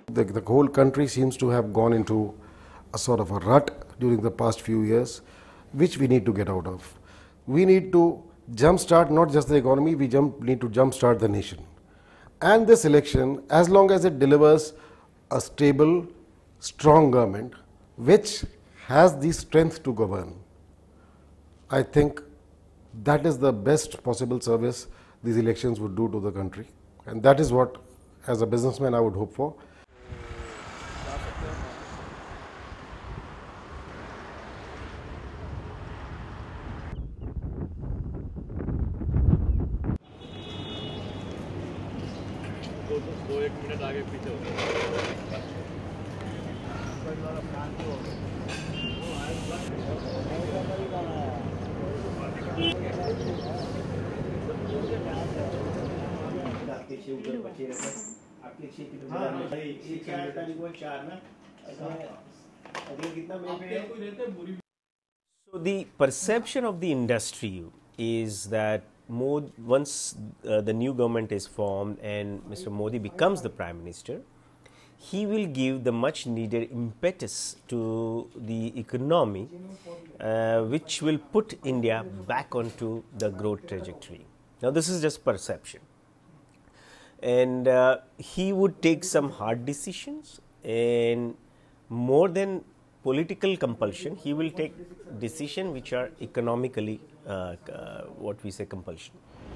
The whole country seems to have gone into a sort of a rut during the past few years, which we need to get out of. We need to jumpstart not just the economy, we need to jumpstart the nation. And this election, as long as it delivers a stable, strong government, which has the strength to govern, I think that is the best possible service these elections would do to the country. And that is what, as a businessman, I would hope for. दो एक minute आगे पीछे So the perception of the industry is that once the new government is formed and Mr. Modi becomes the Prime Minister, he will give the much needed impetus to the economy, which will put India back onto the growth trajectory. Now this is just perception, and he would take some hard decisions, and more than political compulsion, he will take decisions which are economically what we say compulsion.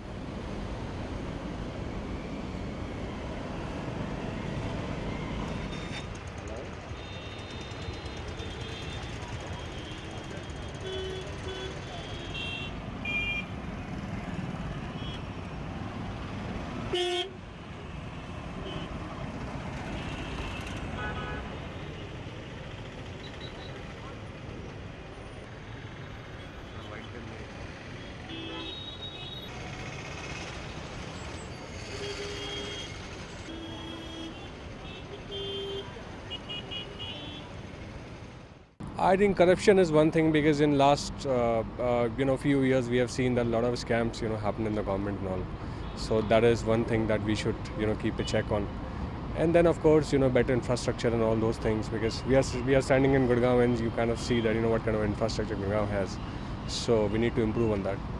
I think corruption is one thing, because in last few years we have seen that a lot of scams happen in the government and all. So that is one thing that we should keep a check on. And then of course better infrastructure and all those things, because we are standing in Gurgaon and you kind of see that what kind of infrastructure Gurgaon has. So we need to improve on that.